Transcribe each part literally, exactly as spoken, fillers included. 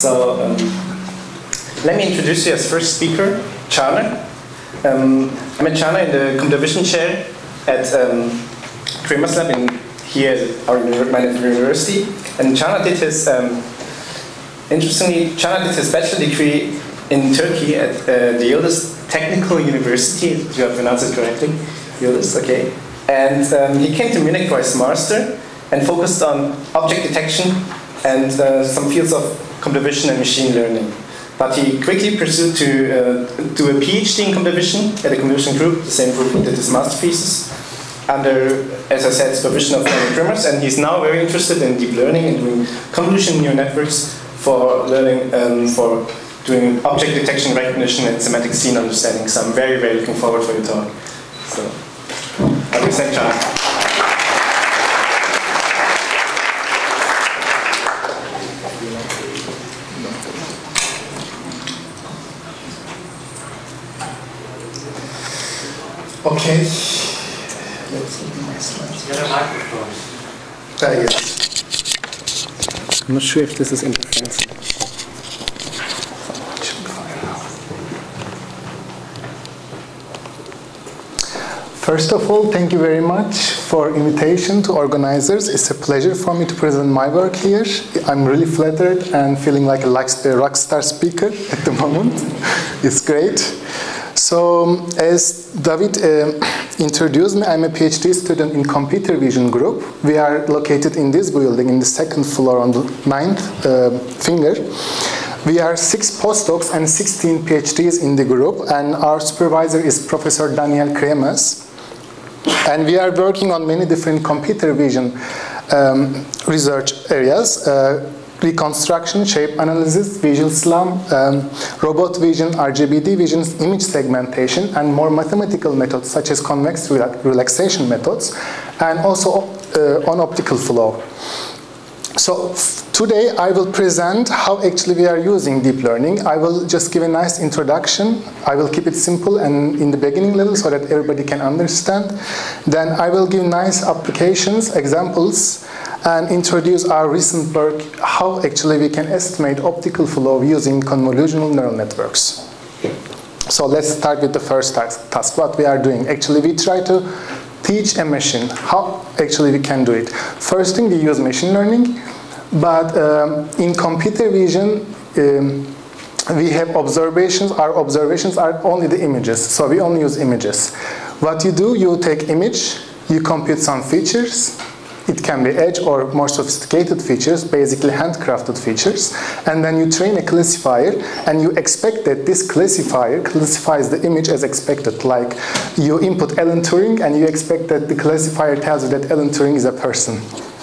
So um, let me introduce you as first speaker, Çağlar. Um, I met Çağlar in the computer vision chair at um, Kremer's lab in here at our university. And Çağlar did his, um, interestingly, Çağlar did his bachelor degree in Turkey at uh, the Yıldız Technical University, if you have pronounced it correctly. Yıldız, okay. And um, he came to Munich for his master and focused on object detection and uh, some fields of computer vision and machine learning. But he quickly pursued to uh, do a PhD in computer vision at the computer vision group, the same group he did his master thesis, under, as I said, supervision of Daniel Kremers, and he's now very interested in deep learning and doing convolutional neural networks for learning, um, for doing object detection, recognition, and semantic scene understanding. So I'm very, very looking forward for your talk. So, I'll be saying Çağlar. Okay, let's look at my slides. Get a microphone. Ah, yes. I'm not sure if this is interference. First of all, thank you very much for invitation to organizers. It's a pleasure for me to present my work here. I'm really flattered and feeling like a rock star speaker at the moment. It's great. So, as David uh, introduced me, I'm a PhD student in computer vision group. We are located in this building, in the second floor on the ninth uh, finger. We are six postdocs and sixteen PhDs in the group, and our supervisor is Professor Daniel Kremers. And we are working on many different computer vision um, research areas. Uh, reconstruction, shape analysis, visual SLAM, um, robot vision, R G B D vision, image segmentation, and more mathematical methods such as convex relaxation methods, and also uh, on optical flow. So today I will present how actually we are using deep learning. I will just give a nice introduction. I will keep it simple and in the beginning level so that everybody can understand. Then I will give nice applications, examples, and introduce our recent work, how actually we can estimate optical flow using convolutional neural networks. So let's start with the first task, what we are doing. Actually, we try to teach a machine how actually we can do it. First thing, we use machine learning, but um, in computer vision, um, we have observations. Our observations are only the images, so we only use images. What you do, you take image, you compute some features. It can be edge or more sophisticated features, basically handcrafted features, and then you train a classifier, and you expect that this classifier classifies the image as expected. Like you input Alan Turing, and you expect that the classifier tells you that Alan Turing is a person.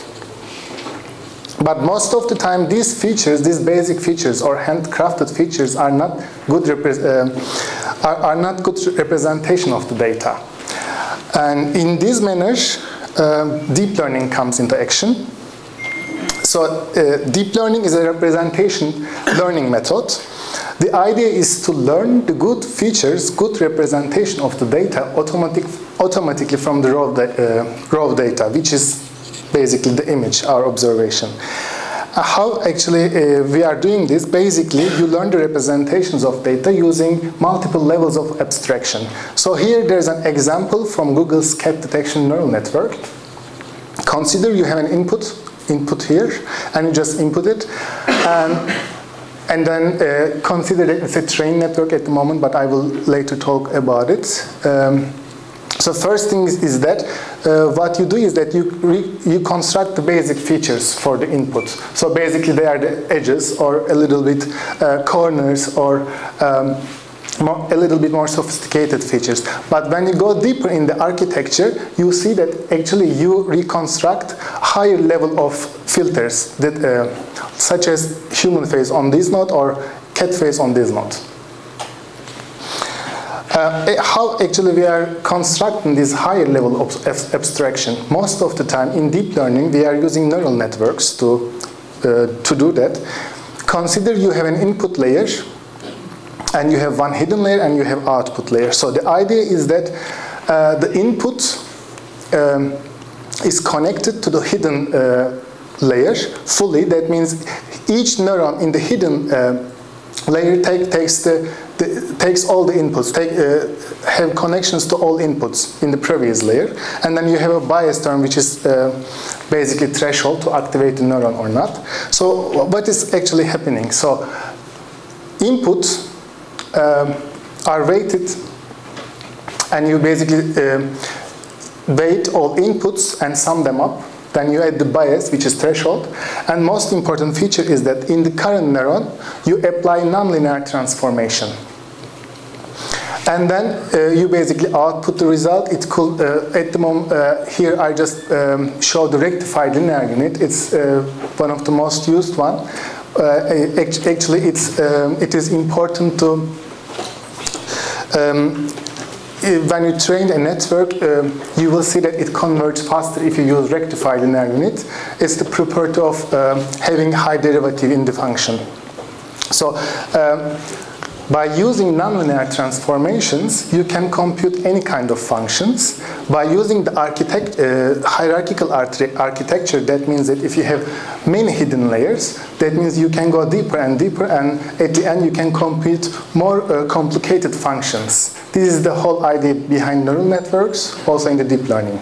But most of the time, these features, these basic features or handcrafted features, are not good uh, are, are not good representation of the data. And in this manner, Uh, deep learning comes into action. So uh, deep learning is a representation learning method. The idea is to learn the good features, good representation of the data automatic, automatically from the raw, da uh, raw data, which is basically the image, our observation. Uh, how actually uh, we are doing this? Basically, you learn the representations of data using multiple levels of abstraction. So here there's an example from Google's cat detection neural network. Consider you have an input, input here, and you just input it. And, and then uh, consider that it's a trained network at the moment, but I will later talk about it. Um, So first thing is, is that uh, what you do is that you, re you construct the basic features for the input. So basically they are the edges or a little bit uh, corners or um, more, a little bit more sophisticated features. But when you go deeper in the architecture, you see that actually you reconstruct higher level of filters that, uh, such as human face on this node or cat face on this node. Uh, how actually we are constructing this higher level of abstraction? Most of the time in deep learning we are using neural networks to, uh, to do that. Consider you have an input layer and you have one hidden layer and you have output layer. So the idea is that uh, the input um, is connected to the hidden uh, layer fully. That means each neuron in the hidden uh, layer take, takes, the, the, takes all the inputs, take, uh, have connections to all inputs in the previous layer, and then you have a bias term which is uh, basically threshold to activate the neuron or not. So what is actually happening? So inputs um, are weighted, and you basically um, weight all inputs and sum them up. Then you add the bias, which is threshold. And most important feature is that in the current neuron, you apply nonlinear transformation. And then uh, you basically output the result. It could, uh, at the moment, uh, here I just um, show the rectified linear unit. It's uh, one of the most used one. Uh, actually, it's, um, it is important to um, when you train a network, uh, you will see that it converges faster if you use rectified linear unit. It's the property of um, having high derivative in the function. So um, by using nonlinear transformations, you can compute any kind of functions. By using the architect, uh, hierarchical architecture, that means that if you have many hidden layers, that means you can go deeper and deeper, and at the end you can compute more uh, complicated functions. This is the whole idea behind neural networks, also in the deep learning.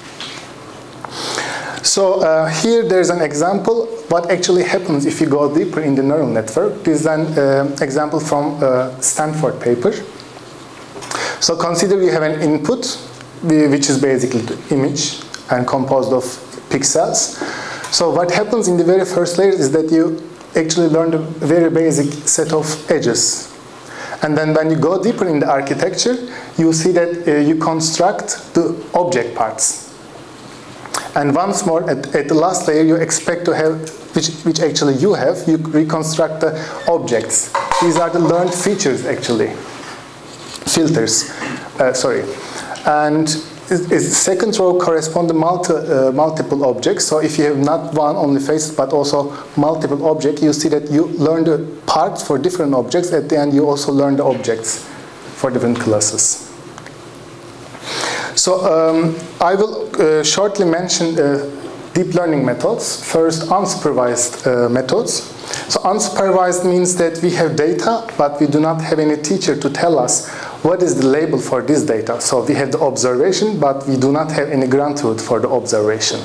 So uh, here there's an example what actually happens if you go deeper in the neural network. This is an uh, example from a Stanford paper. So consider you have an input, which is basically the image and composed of pixels. So what happens in the very first layer is that you actually learn a very basic set of edges. And then when you go deeper in the architecture, you see that uh, you construct the object parts. And once more, at, at the last layer, you expect to have, which, which actually you have, you reconstruct the objects. These are the learned features, actually. Filters, uh, sorry. And the second row corresponds to multi, uh, multiple objects. So if you have not one only face, but also multiple objects, you see that you learn the parts for different objects. At the end, you also learn the objects for different classes. So um, I will uh, shortly mention uh, deep learning methods. First, unsupervised uh, methods. So unsupervised means that we have data, but we do not have any teacher to tell us what is the label for this data. So we have the observation, but we do not have any ground truth for the observation.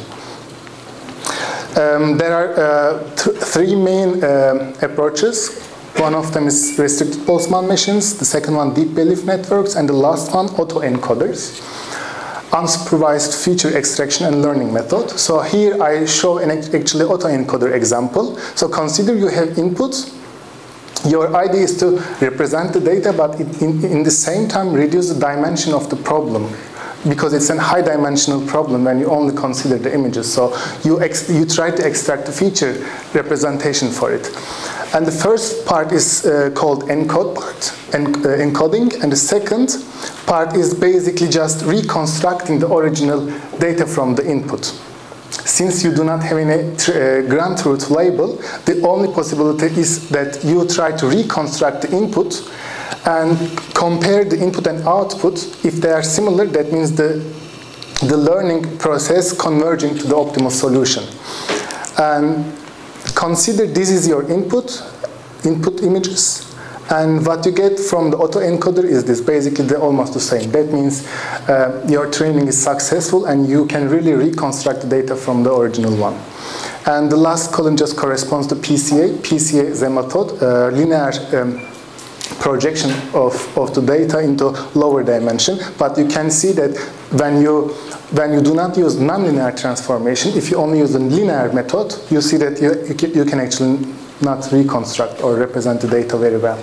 Um, there are uh, th three main uh, approaches. One of them is restricted Boltzmann machines, the second one deep belief networks, and the last one autoencoders. Unsupervised feature extraction and learning method. So here I show an actually autoencoder example. So consider you have inputs. Your idea is to represent the data, but it, in, in the same time reduce the dimension of the problem, because it's a high dimensional problem when you only consider the images. So you, ex you try to extract the feature representation for it. And the first part is uh, called encode part, en uh, encoding, and the second part is basically just reconstructing the original data from the input. Since you do not have any uh, ground truth label, the only possibility is that you try to reconstruct the input and compare the input and output. If they are similar, that means the, the learning process converging to the optimal solution. And consider this is your input, input images, and what you get from the autoencoder is this, basically they're almost the same. That means uh, your training is successful and you can really reconstruct the data from the original one. And the last column just corresponds to P C A. P C A is a method, uh, linear um, projection of, of the data into lower dimension. But you can see that when you, when you do not use nonlinear transformation, if you only use a linear method, you see that you, you can actually not reconstruct or represent the data very well.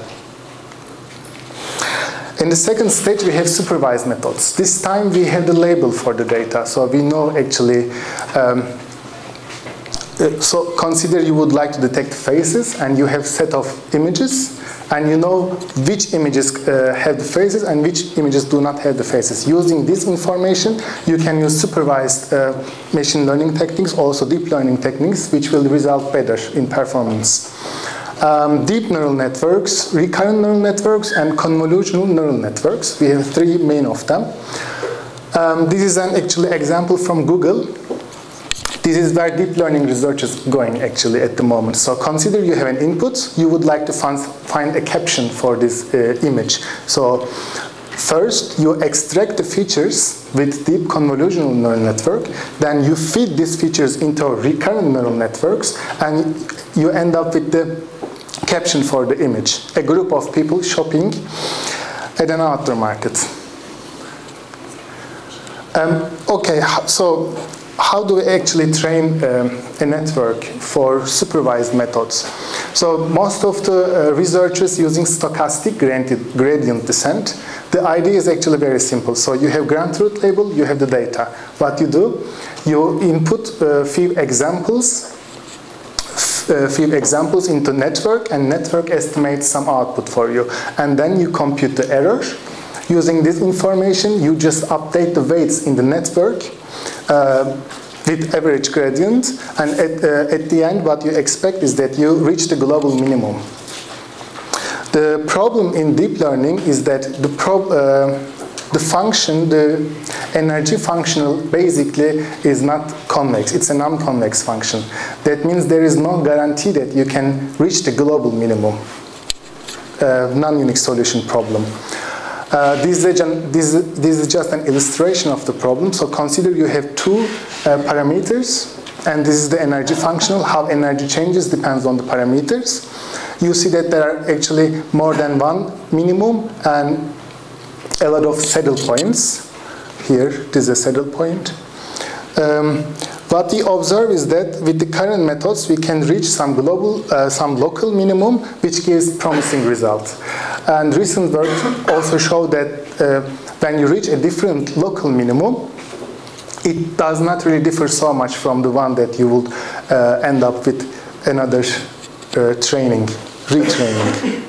In the second stage, we have supervised methods. This time we have the label for the data, so we know actually. Um, so consider you would like to detect faces, and you have set of images, and you know which images uh, have the faces and which images do not have the faces. Using this information, you can use supervised uh, machine learning techniques, also deep learning techniques, which will result better in performance. Um, deep neural networks, recurrent neural networks, and convolutional neural networks. We have three main of them. Um, this is an actually example from Google. This is where deep learning research is going actually at the moment. So consider you have an input, you would like to find a caption for this uh, image. So first you extract the features with deep convolutional neural network, then you feed these features into recurrent neural networks, and you end up with the caption for the image. A group of people shopping at an outdoor market. Um, okay, so how do we actually train um, a network for supervised methods? So most of the uh, researchers using stochastic gradient, gradient descent. The idea is actually very simple. So you have ground truth table, you have the data. What you do, you input a few examples, a few examples into network, and network estimates some output for you. And then you compute the error. Using this information, you just update the weights in the network uh, with average gradient, and at, uh, at the end what you expect is that you reach the global minimum. The problem in deep learning is that the, pro uh, the function, the energy functional basically is not convex, it's a non-convex function. That means there is no guarantee that you can reach the global minimum, uh, non-unique solution problem. Uh, this, is a, this, this is just an illustration of the problem. So consider you have two uh, parameters, and this is the energy functional. How energy changes depends on the parameters. You see that there are actually more than one minimum and a lot of saddle points. Here, this is a saddle point. Um, what we observe is that with the current methods, we can reach some global, uh, some local minimum, which gives promising results. And recent work also showed that uh, when you reach a different local minimum, it does not really differ so much from the one that you would uh, end up with another uh, training, retraining.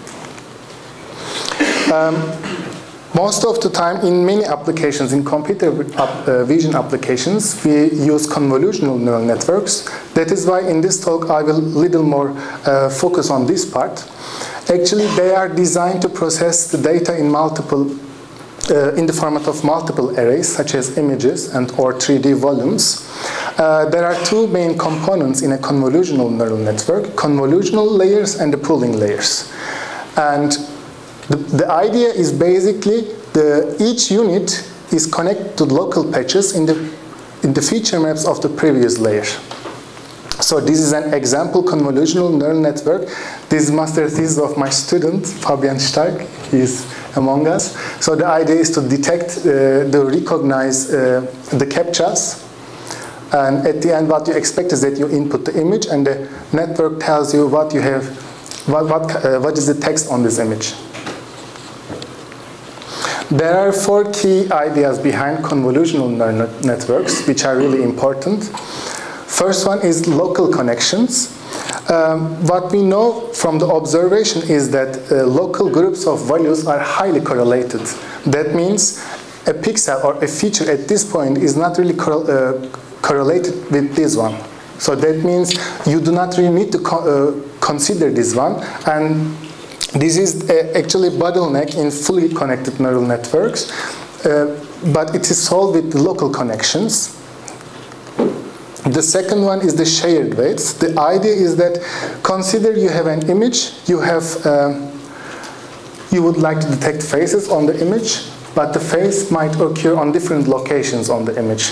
Um, Most of the time, in many applications, in computer uh, vision applications, we use convolutional neural networks. That is why in this talk I will little more uh, focus on this part. Actually, they are designed to process the data in multiple, uh, in the format of multiple arrays, such as images and or three D volumes. Uh, there are two main components in a convolutional neural network: convolutional layers and the pooling layers. And The, the idea is basically the, each unit is connected to local patches in the, in the feature maps of the previous layer. So this is an example convolutional neural network. This is master thesis of my student, Fabian Stark. He is among us. So the idea is to detect, uh, to recognize uh, the captchas. And at the end, what you expect is that you input the image, and the network tells you what you have, what, what, uh, what is the text on this image. There are four key ideas behind convolutional neural networks, which are really important. First one is local connections. Um, what we know from the observation is that uh, local groups of values are highly correlated. That means a pixel or a feature at this point is not really cor uh, correlated with this one. So that means you do not really need to co uh, consider this one. And this is uh, actually bottleneck in fully connected neural networks, uh, but it is solved with local connections. The second one is the shared weights. The idea is that consider you have an image, you have, uh, you would like to detect faces on the image, but the face might occur on different locations on the image.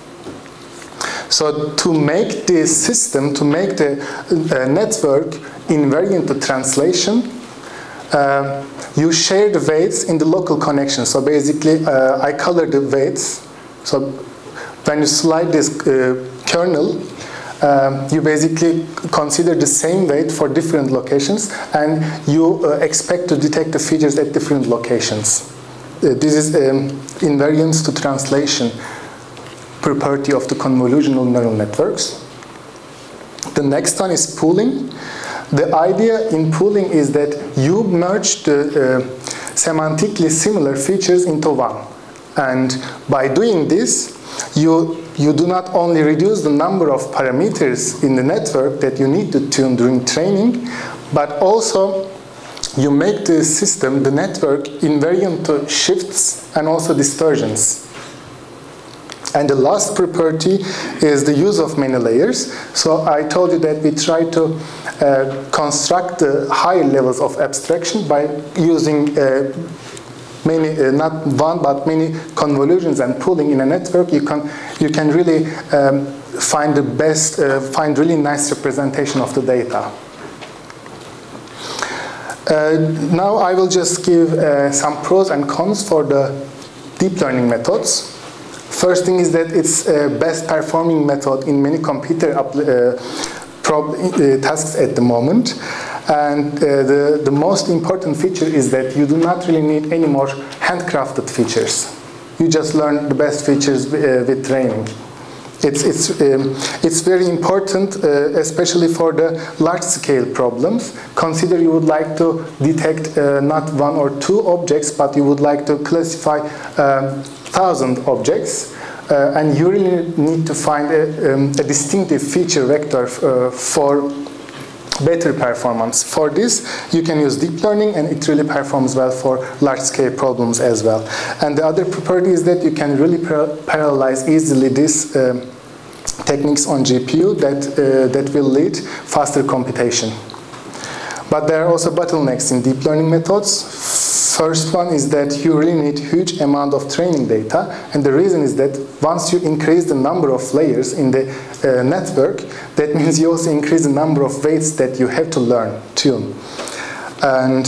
So to make this system, to make the uh, network invariant to translation, Uh, you share the weights in the local connection. So basically, uh, I color the weights. So when you slide this uh, kernel, um, you basically consider the same weight for different locations, and you uh, expect to detect the features at different locations. Uh, this is um, invariance to translation property of the convolutional neural networks. The next one is pooling. The idea in pooling is that you merge the uh, semantically similar features into one. And by doing this, you, you do not only reduce the number of parameters in the network that you need to tune during training, but also you make the system, the network, invariant to shifts and also distortions. And the last property is the use of many layers. So I told you that we try to uh, construct the higher levels of abstraction by using uh, many, uh, not one, but many convolutions and pooling in a network. You can, you can really um, find the best, uh, find really nice representation of the data. Uh, now I will just give uh, some pros and cons for the deep learning methods. First thing is that it's a best performing method in many computer uh, prob uh, tasks at the moment. And uh, the, the most important feature is that you do not really need any more handcrafted features. You just learn the best features uh, with training. It's, it's, um, it's very important, uh, especially for the large-scale problems. Consider you would like to detect uh, not one or two objects, but you would like to classify um, thousand objects, uh, and you really need to find a, um, a distinctive feature vector uh, for better performance. For this, you can use deep learning, and it really performs well for large-scale problems as well. And the other property is that you can really par parallelize easily these um, techniques on G P U that, uh, that will lead faster computation. But there are also bottlenecks in deep learning methods. First one is that you really need huge amount of training data, and the reason is that once you increase the number of layers in the uh, network, that means you also increase the number of weights that you have to learn, tune. And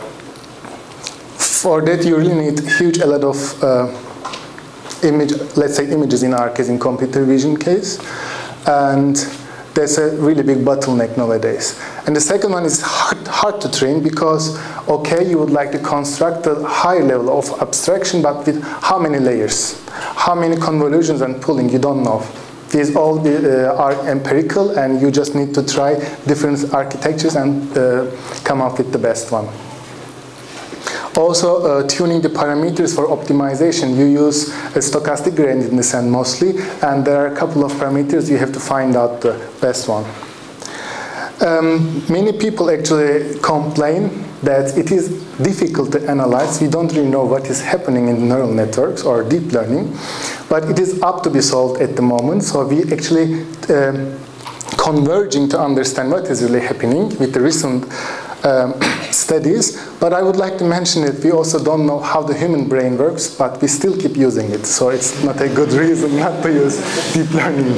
for that you really need huge a lot of uh, image, let's say images in our case, in computer vision case, and that's a really big bottleneck nowadays. And the second one is hard, hard to train because, okay, you would like to construct a high level of abstraction, but with how many layers? How many convolutions and pooling? You don't know. These all uh, are empirical, and you just need to try different architectures and uh, come up with the best one. Also, uh, tuning the parameters for optimization, you use a stochastic gradient descent mostly, and there are a couple of parameters you have to find out the best one. Um, many people actually complain that it is difficult to analyze. We don't really know what is happening in neural networks or deep learning, but it is up to be solved at the moment. So we actually um, converging to understand what is really happening with the recent um, studies. But I would like to mention that we also don't know how the human brain works, but we still keep using it. So it's not a good reason not to use deep learning.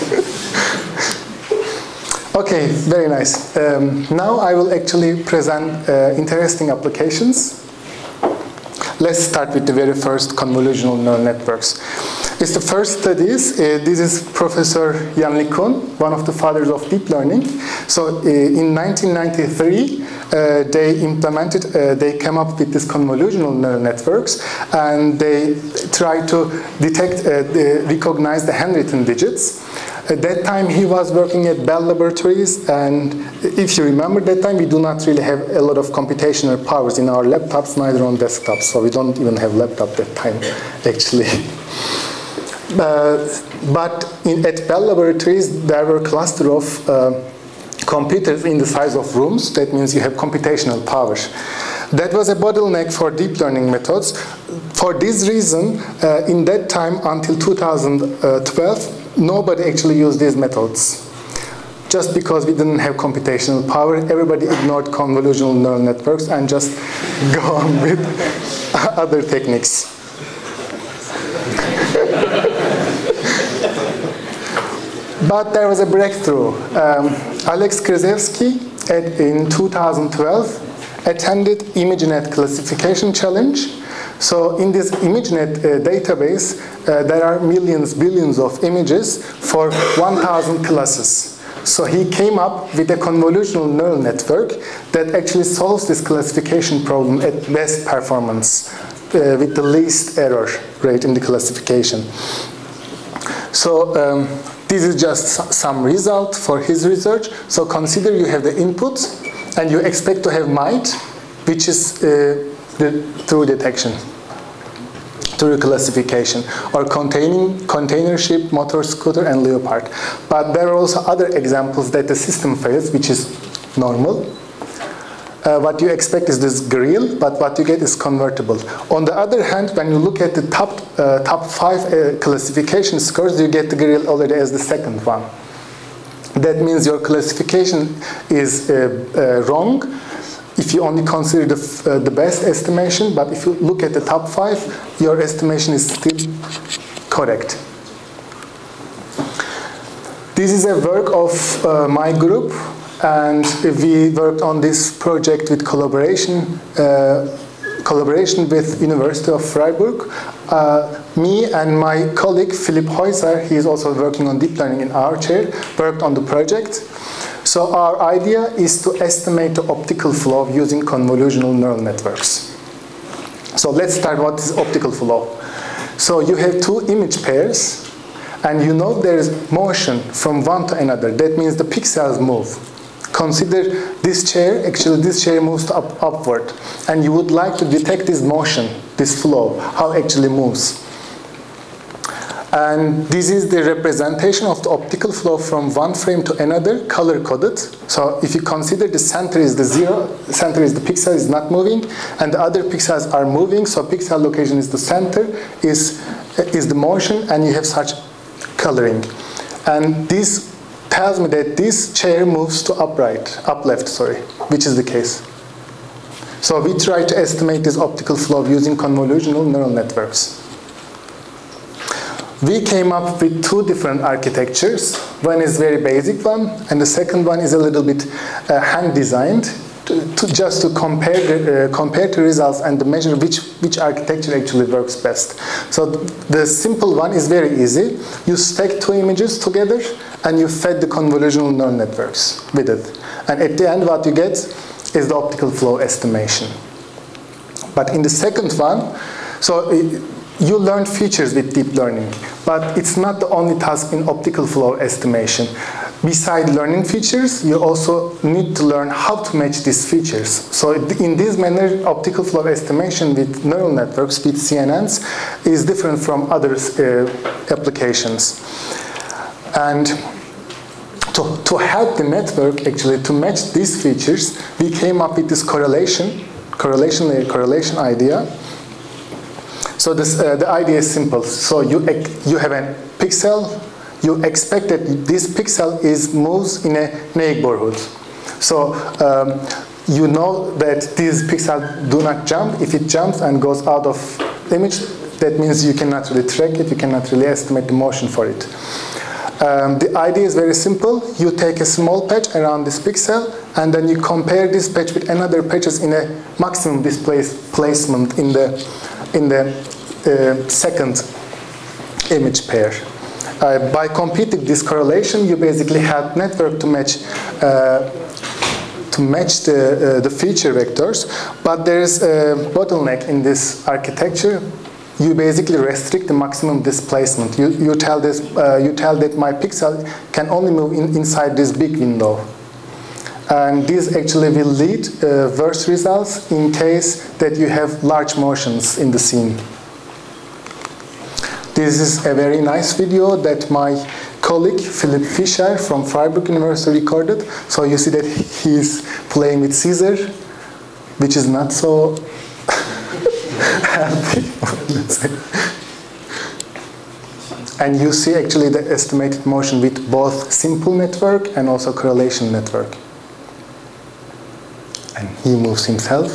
Okay, very nice. Um, now I will actually present uh, interesting applications. Let's start with the very first convolutional neural networks. It's the first studies. Uh, this is Professor Jan LeCun, one of the fathers of deep learning. So uh, in nineteen ninety-three, uh, they implemented, uh, they came up with these convolutional neural networks, and they tried to detect, uh, the, recognize the handwritten digits. At that time, he was working at Bell Laboratories, and if you remember that time, we do not really have a lot of computational powers in our laptops, neither on desktops, so we don't even have laptop that time, actually. Uh, but in, at Bell Laboratories, there were a cluster of uh, computers in the size of rooms. That means you have computational power. That was a bottleneck for deep learning methods. For this reason, uh, in that time, until two thousand twelve, nobody actually used these methods. Just because we didn't have computational power, everybody ignored convolutional neural networks and just go on with other techniques. But there was a breakthrough. Um, Alex Krzyzewski, at, in two thousand twelve, attended ImageNet classification challenge. So in this ImageNet uh, database, uh, there are millions, billions of images for one thousand classes. So he came up with a convolutional neural network that actually solves this classification problem at best performance, uh, with the least error rate in the classification. So um, this is just some result for his research. So consider you have the input, and you expect to have might, which is uh, the true detection, true classification, or containing container ship, motor scooter, and leopard. But there are also other examples that the system fails, which is normal. uh, what you expect is this grill, but what you get is convertible. On the other hand, when you look at the top, uh, top five uh, classification scores, you get the grill already as the second one. That means your classification is uh, uh, wrong if you only consider the, uh, the best estimation, but if you look at the top five, your estimation is still correct. This is a work of uh, my group, and we worked on this project with collaboration, uh, collaboration with University of Freiburg. Uh, me and my colleague Philipp Heuser, he is also working on deep learning in our chair, worked on the project. So our idea is to estimate the optical flow using convolutional neural networks. So let's start what is optical flow. So you have two image pairs, and you know there is motion from one to another. That means the pixels move. Consider this chair, actually this chair moves up, upward, and you would like to detect this motion, this flow, how it actually moves. And this is the representation of the optical flow from one frame to another, color-coded. So if you consider the center is the zero, center is the pixel is not moving, and the other pixels are moving, so pixel location is the center, is, is the motion, and you have such coloring. And this tells me that this chair moves to upright, up left, sorry, which is the case. So we try to estimate this optical flow using convolutional neural networks. We came up with two different architectures. One is very basic one, and the second one is a little bit uh, hand-designed, to, to just to compare the, uh, compare the results and to measure which, which architecture actually works best. So the simple one is very easy. You stack two images together, and you fed the convolutional neural networks with it. And at the end, what you get is the optical flow estimation. But in the second one, so it, you learn features with deep learning, but it's not the only task in optical flow estimation. Besides learning features, you also need to learn how to match these features. So in this manner, optical flow estimation with neural networks, with C N Ns, is different from other uh, applications. And to, to help the network actually to match these features, we came up with this correlation, correlation layer correlation idea. So this, uh, the idea is simple. So you, you have a pixel, you expect that this pixel is moves in a neighborhood. So um, you know that these pixels do not jump. If it jumps and goes out of image, that means you cannot really track it, you cannot really estimate the motion for it. Um, the idea is very simple. You take a small patch around this pixel, and then you compare this patch with another patches in a maximum displace placement in the in the uh, second image pair. Uh, by computing this correlation, you basically help network to match uh, to match the uh, the feature vectors. But there is a bottleneck in this architecture. You basically restrict the maximum displacement. You you tell this uh, you tell that my pixel can only move in, inside this big window. And this actually will lead uh, worse results in case that you have large motions in the scene. This is a very nice video that my colleague Philipp Fischer from Freiburg University recorded. So you see that he's playing with Caesar, which is not so healthy. And you see actually the estimated motion with both simple network and also correlation network. And he moves himself.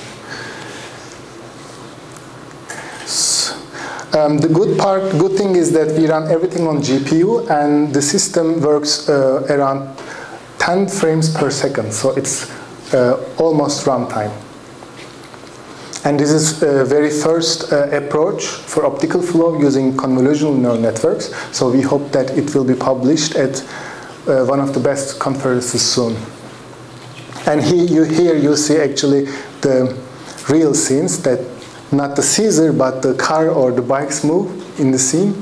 So, um, the good part, good thing is that we run everything on G P U, and the system works uh, around ten frames per second. So it's uh, almost runtime. And this is the very first uh, approach for optical flow using convolutional neural networks. So we hope that it will be published at uh, one of the best conferences soon. And here you, here you see actually the real scenes, that not the Caesar, but the car or the bikes move in the scene.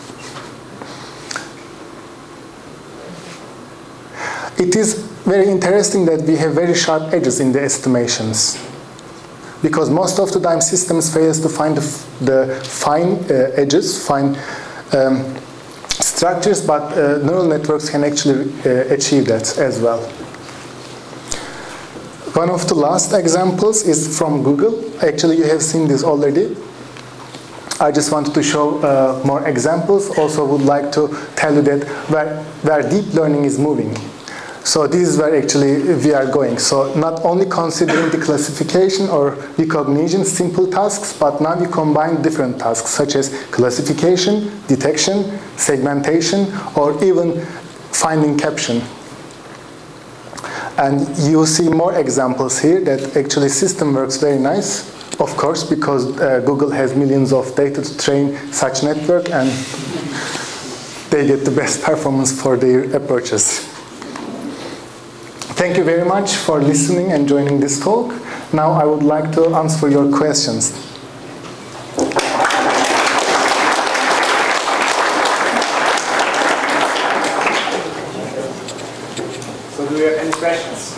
It is very interesting that we have very sharp edges in the estimations, because most of the time systems fail to find the, the fine uh, edges, fine um, structures, but uh, neural networks can actually uh, achieve that as well. one of the last examples is from Google. Actually, you have seen this already. I just wanted to show uh, more examples. Also would like to tell you that where, where deep learning is moving. So this is where actually we are going. So not only considering the classification or recognition simple tasks, but now we combine different tasks such as classification, detection, segmentation, or even finding caption. And you see more examples here that actually system works very nice. Of course, because uh, Google has millions of data to train such network, and they get the best performance for their approaches. Thank you very much for listening and joining this talk. Now I would like to answer your questions. So do you have any questions?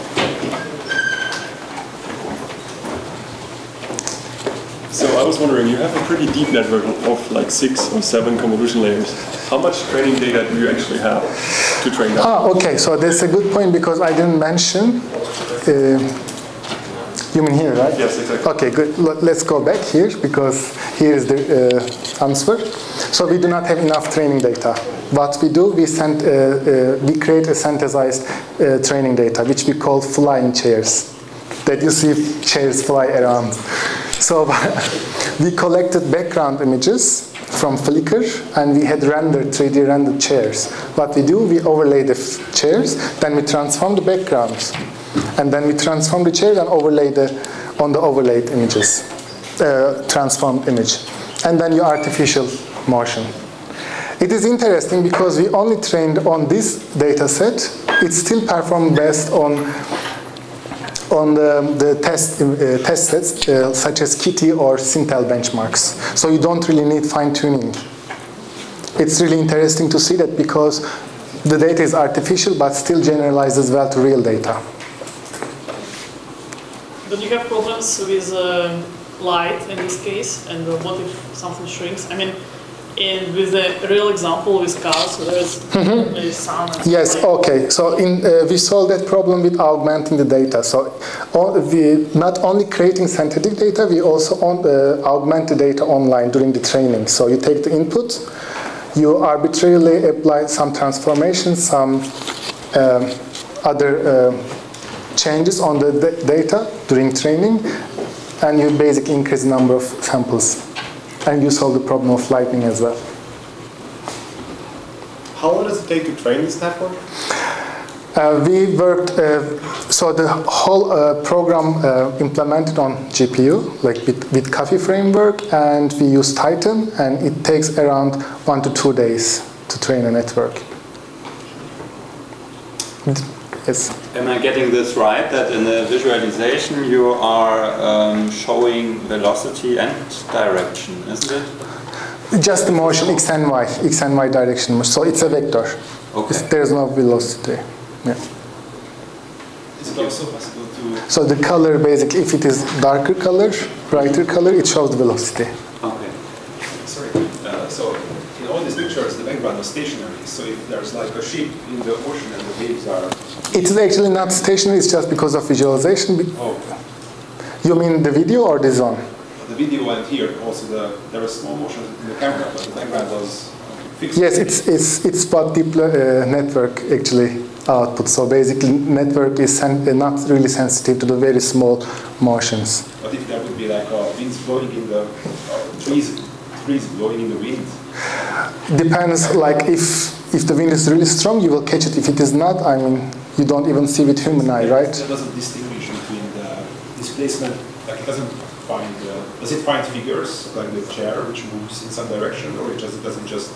So I was wondering, you have a pretty deep network of like six or seven convolution layers. How much training data do you actually have to train that? Ah, okay, so that's a good point because I didn't mention. Uh, you mean here, right? Yes, exactly. Okay, good. Let's go back here because here is the uh, answer. So we do not have enough training data. What we do, we, send, uh, uh, we create a synthesized uh, training data, which we call flying chairs. That you see chairs fly around. So we collected background images from Flickr, and we had rendered three D rendered chairs. What we do, we overlay the chairs, then we transform the backgrounds, and then we transform the chairs and overlay the on the overlaid images, uh, transformed image, and then your artificial motion. It is interesting because we only trained on this data set. It still performed best on on the, the test, uh, test sets uh, such as Kitty or Sintel benchmarks. So you don't really need fine-tuning. It's really interesting to see that because the data is artificial but still generalizes well to real data. Don't you have problems with uh, light in this case? And uh, what if something shrinks? I mean, in, with the real example with cars, so there's mm-hmm. sun. And yes, light. Okay. So in, uh, we solved that problem with augmenting the data. So all, we not only creating synthetic data, we also on, uh, augment the data online during the training. So you take the input, you arbitrarily apply some transformations, some um, other uh, changes on the data during training, and you basically increase the number of samples. And you solve the problem of lightning as well. How long does it take to train this network? Uh, we worked, uh, so the whole uh, program uh, implemented on G P U, like with, with Coffee framework, and we use Titan, and it takes around one to two days to train a network. Yes. Am I getting this right, that in the visualization you are um, showing velocity and direction, isn't it? Just the motion, x and y, x and y direction. So it's a vector. Okay. There's no velocity. Yeah. Is it also possible to... So the color, basically, if it is darker color, brighter color, it shows the velocity. Okay. Sorry. Uh, so in all these pictures, the background is stationary. So if there's like a ship in the ocean and the waves are... It is actually not stationary, it's just because of visualization. Oh. You mean the video or the zone? The video and here also the, there was small motion in the camera, but the background was fixed. Yes, it's it's it's what deep uh, network actually output. So basically, network is sen not really sensitive to the very small motions. But if there would be like uh, winds blowing in the uh, trees, trees blowing in the wind. Depends. Like if if the wind is really strong, you will catch it. If it is not, I mean, you don't even see with human eye, right? It doesn't distinguish between the displacement. Like it doesn't find. Uh, does it find figures like the chair which moves in some direction, or it just it doesn't just?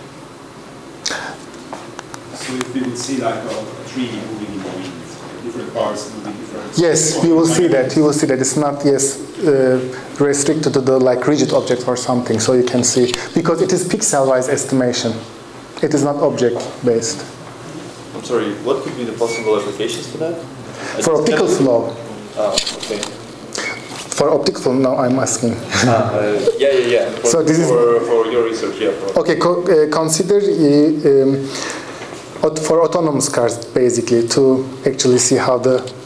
So if we would see like a, a tree moving in the wind, different parts moving different. Yes, you will see that. You will see that it's not yes uh, restricted to the like rigid object or something. So you can see because it is pixel-wise estimation. It is not object-based. I'm sorry. What could be the possible applications for that? I For optical flow. Oh, okay. For optical flow, now I'm asking. Ah, uh, yeah, yeah, yeah. For, So this is for, for your research, yeah. For okay. Co uh, consider uh, um, for autonomous cars basically to actually see how the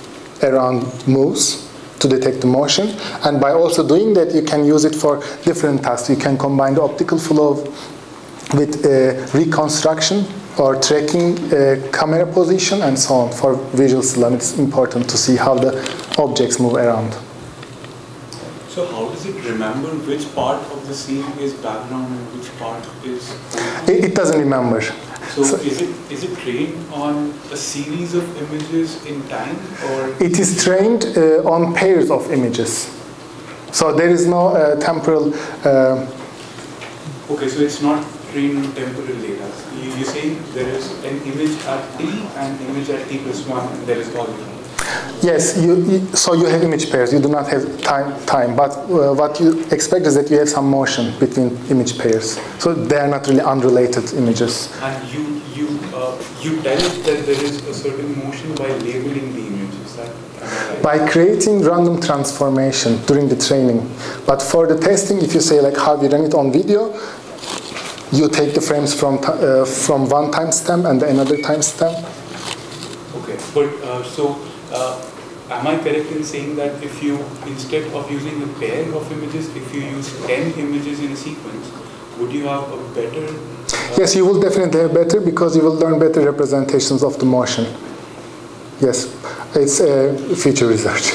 around moves to detect the motion. And by also doing that, you can use it for different tasks. You can combine the optical flow with uh, reconstruction or tracking uh, camera position and so on. For visual slam, it's important to see how the objects move around. So how does it remember which part of the scene is background and which part is... It, it doesn't remember. So, so is it is it trained on a series of images in time, or...? It is trained uh, on pairs of images. So there is no uh, temporal... Uh, okay, so it's not trained on temporal data. You, you're saying there is an image at t and an image at t plus one, and there is polygon. Yes, you, you, so you have image pairs, you do not have time, time. But uh, what you expect is that you have some motion between image pairs. So they are not really unrelated images. And you, you, uh, you tell it that there is a certain motion by labeling the image, is that right? By creating random transformation during the training. But for the testing, if you say like how you run it on video, you take the frames from, uh, from one timestamp and another timestamp. Okay, but uh, so, Uh, am I correct in saying that if you, instead of using a pair of images, if you use ten images in a sequence, would you have a better... Uh, yes, you will definitely have better because you will learn better representations of the motion. Yes, it's uh, future research.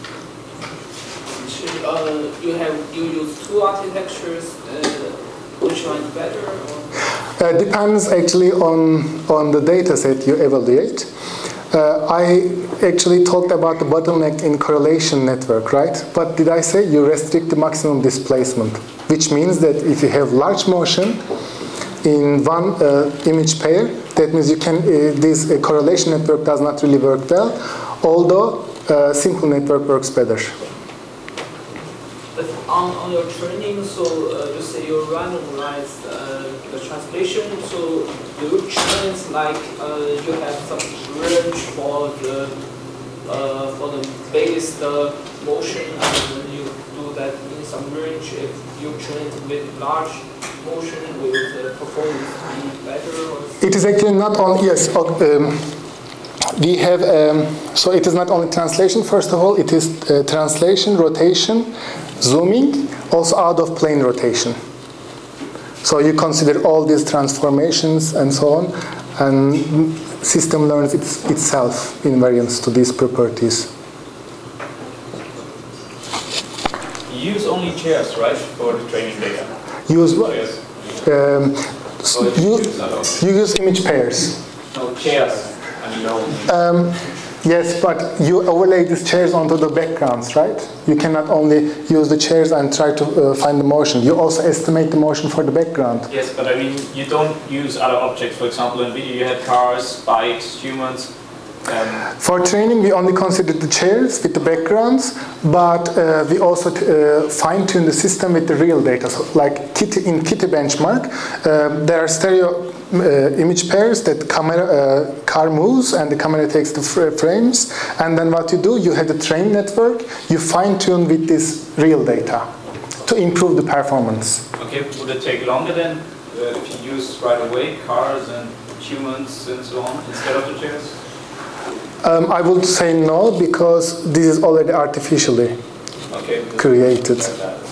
Uh, you have you use two architectures, uh, which one is better? Or? Uh, depends actually on, on the data set you evaluate. Uh, I actually talked about the bottleneck in correlation network, right? But did I say you restrict the maximum displacement? Which means that if you have large motion in one uh, image pair, that means you can, uh, this uh, correlation network does not really work well, although uh, simple network works better. But on, on your training, so uh, you say you randomize uh, the translation, so do you train like uh, you have some range for the uh, for the biggest uh, motion, and when you do that in some range, if you train with large motion, will the performance be better? Or it is actually not only, yes, um, we have, um, so it is not only translation, first of all, it is uh, translation, rotation, zooming, also out of plane rotation. So you consider all these transformations and so on, and system learns its, itself invariance to these properties. You use only chairs, right, for the training data? Use what? Chairs. Um, you, you use image pairs. No, chairs. I mean, no. Um, Yes, but you overlay these chairs onto the backgrounds, right? You cannot only use the chairs and try to uh, find the motion. You also estimate the motion for the background. Yes, but I mean, you don't use other objects. For example, in video you had cars, bikes, humans. Um, For training, we only consider the chairs with the backgrounds, but uh, we also uh, fine-tune the system with the real data. So like Kitty, in Kitty benchmark, uh, there are stereo uh, image pairs that camera, uh, car moves and the camera takes the fr frames, and then what you do, you have the train network, you fine-tune with this real data to improve the performance. okay, would it take longer then uh, if you use right away cars and humans and so on instead of the chairs? Um, I would say no, because this is already artificially okay. created.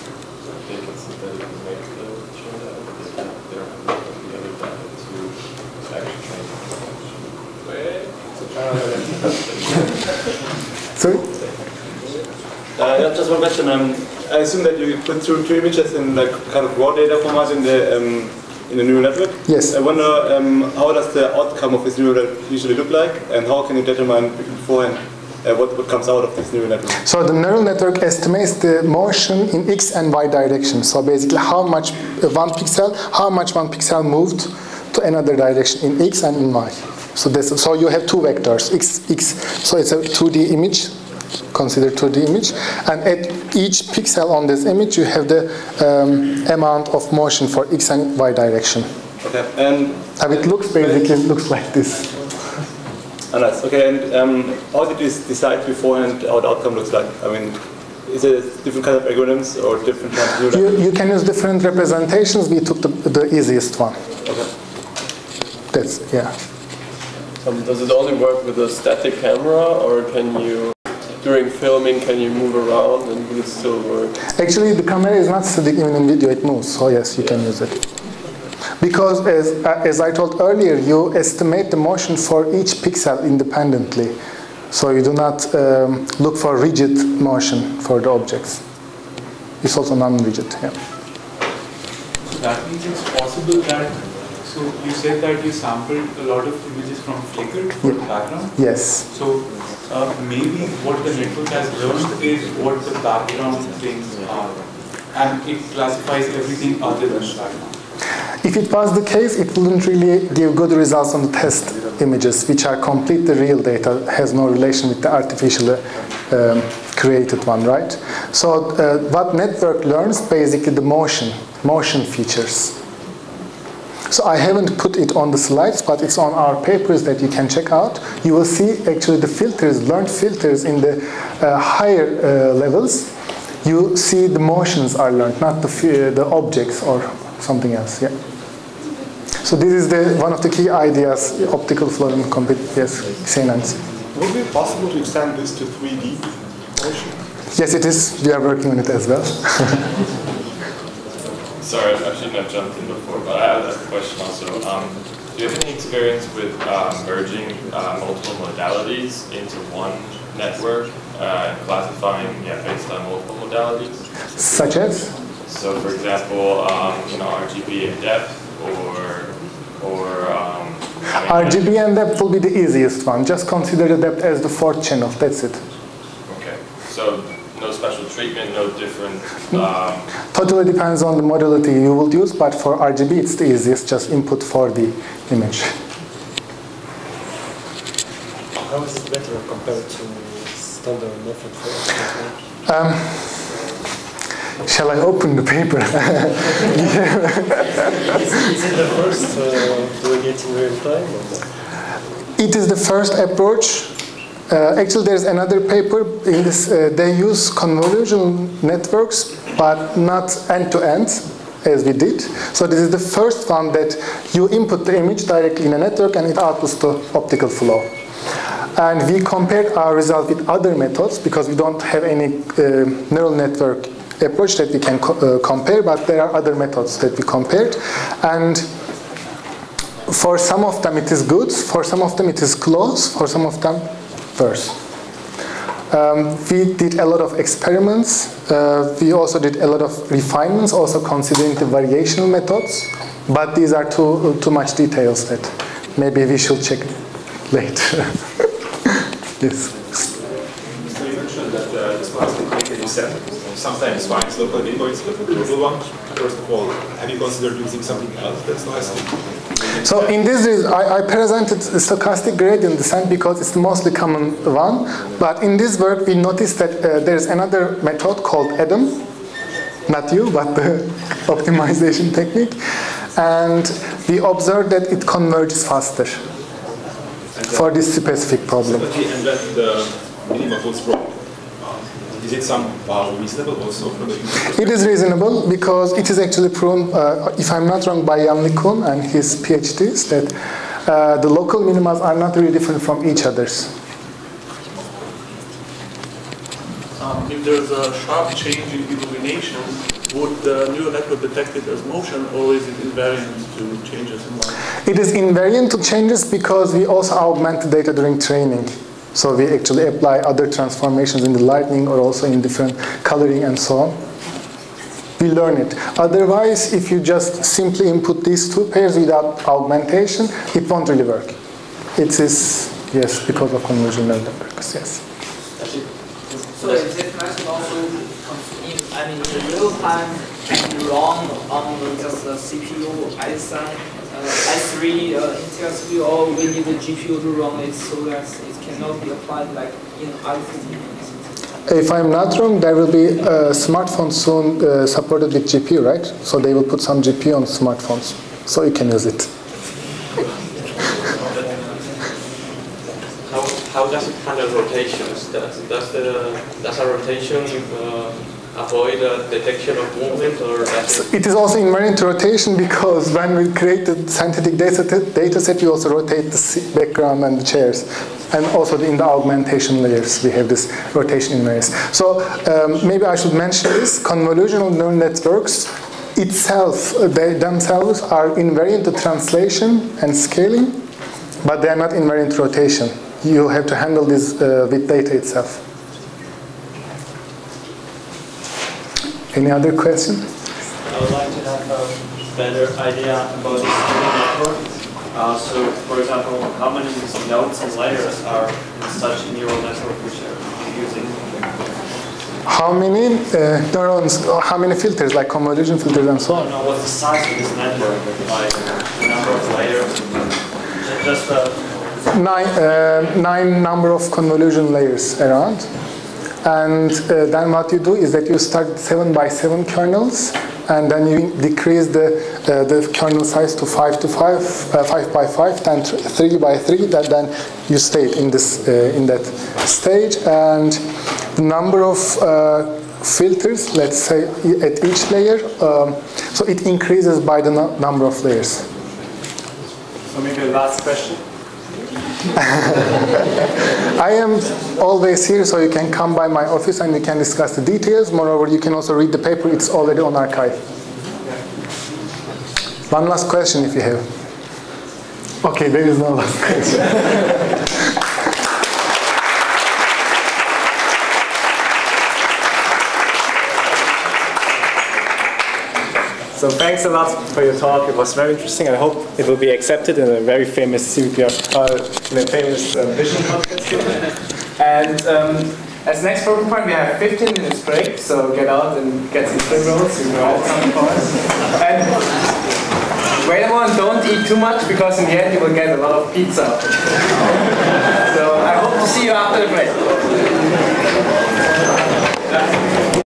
Sorry? Uh, yeah, just one question. Um, I assume that you put through two images in like kind of raw data format in the um, in the neural network. Yes. I wonder um, how does the outcome of this neural network usually look like, and how can you determine beforehand uh, what, what comes out of this neural network? So the neural network estimates the motion in x and y direction. So basically, how much uh, one pixel, how much one pixel moved to another direction in x and in y. So this, so you have two vectors, x, x. So it's a two D image. Consider two D image, and at each pixel on this image you have the um, amount of motion for x and y direction. Okay, and and it looks basically looks like this. Oh, nice. Okay, and um, how did you decide beforehand how the outcome looks like? I mean, is it different kind of algorithms or different kinds of neural You, you can use different representations. We took the, the easiest one. Okay. That's yeah. Um, does it only work with a static camera, or can you during filming, can you move around and will it still work? Actually, the camera is not static even in video, it moves, so yes, you can use it. Because as, uh, as I told earlier, you estimate the motion for each pixel independently. So you do not um, look for rigid motion for the objects. It's also non-rigid, yeah. So that means it's possible that, so you said that you sampled a lot of images from Flickr for the background? Yes. So uh, maybe what the network has learned is what the background things are, and it classifies everything other than the background. If it was the case, it wouldn't really give good results on the test images, which are completely real data, has no relation with the artificially um, created one, right? So uh, what network learns, basically the motion, motion features. So I haven't put it on the slides, but it's on our papers that you can check out. You will see actually the filters, learned filters in the uh, higher uh, levels. You see the motions are learned, not the, uh, the objects or something else, yeah. So this is the, one of the key ideas, optical flow in computer, yes, say Nancy. Would it be possible to extend this to three D motion? Yes, it is. We are working on it as well. Sorry, I shouldn't have jumped in before, but I have a question also. Um, do you have any experience with um, merging uh, multiple modalities into one network, uh, classifying yeah, based on multiple modalities? Such as? So, for example, um, you know, R G B and depth, or or um, I mean, R G B and depth will be the easiest one. Just consider the depth as the fourth channel. That's it. Okay. So no special treatment, no different. Um, totally depends on the modality you will use, but for R G B it's the easiest. Just input for the image. How is it better compared to standard method for um, Shall I open the paper? is, is it the first uh, doing it in real time? Or? It is the first approach. Uh, actually, there's another paper in this. Uh, they use convolutional networks, but not end-to-end, as we did. So this is the first one that you input the image directly in a network, and it outputs the optical flow. And we compared our result with other methods because we don't have any uh, neural network approach that we can co uh, compare, but there are other methods that we compared. And for some of them it is good, for some of them it is close, for some of them worse. Um, we did a lot of experiments. Uh, we also did a lot of refinements, also considering the variational methods. But these are too, uh, too much details that maybe we should check later. Yes. So you mentioned that uh, this was the technical set. Sometimes finds local invoice with a global one. First of all, have you considered using something else that's stochastic? So in this, I, I presented stochastic gradient descent because it's the mostly common one. But in this work, we noticed that uh, there's another method called A D A M. Not you, but the optimization technique. And we observed that it converges faster for this specific problem. And that the minimum was wrong. Is it somehow reasonable also for the user? It is reasonable because it is actually proven, uh, if I'm not wrong, by Jan Likun and his PhDs, that uh, the local minimas are not really different from each other's. Um, if there's a sharp change in illumination, would the neural network detect it as motion, or is it invariant to changes in light? It is invariant to changes because we also augment the data during training. So we actually apply other transformations in the lighting or also in different coloring and so on. We learn it. Otherwise, if you just simply input these two pairs without augmentation, it won't really work. It is, yes, because of convolutional networks, yes. So is this method also, in, I mean, in real time, can be wrong on just the C P U I three, uh, Intel C P U, or we need the G P U to run it so that it cannot be applied like in I three? If I'm not wrong, there will be a smartphone soon uh, supported with G P U, right? So they will put some G P U on smartphones, so you can use it. How, how does it handle rotations? Does, does, the, does a rotation uh, avoid a detection of movement, or does it? It is also invariant to rotation because when we create the synthetic data, data set, we also rotate the background and the chairs. And also in the augmentation layers, we have this rotation invariance. So um, maybe I should mention this. Convolutional neural networks itself, they themselves are invariant to translation and scaling, but they are not invariant to rotation. You have to handle this uh, with data itself. Any other question? I would like to have a better idea about the scaling network. Uh, so, for example, how many nodes and layers are in such a neural network which are using? How many uh, neurons, how many filters, like convolution filters and so on? I don't know, what's the size of this network, like the number of layers? Just uh, nine, uh, nine number of convolution layers around. And uh, then what you do is that you start seven by seven kernels, and then you decrease the uh, the kernel size to five to five, uh, five by five, then three by three. That then you stay in this uh, in that stage, and the number of uh, filters, let's say at each layer, um, so it increases by the no number of layers. So maybe a last question. I am always here, so you can come by my office and we can discuss the details. Moreover, you can also read the paper. It's already on archive. One last question if you have. Okay, there is no last question. So thanks a lot for your talk. It was very interesting, and I hope it will be accepted in a very famous C V P R, uh, in a famous uh, vision conference. And um, as next program point, we have fifteen minutes break, so get out and get some spring rolls. You can all come for us. And wait a moment, don't eat too much, because in the end you will get a lot of pizza. So I hope to see you after the break.